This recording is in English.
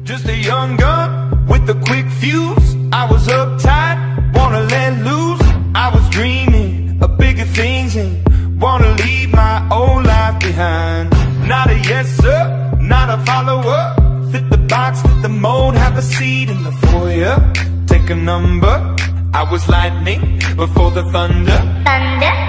Just a young gun with a quick fuse. I was uptight, wanna let loose. I was dreaming of bigger things and wanna leave my old life behind. Not a yes sir, not a follower. Fit the box, fit the mold, have a seat in the foyer. Take a number. I was lightning before the thunder. Thunder.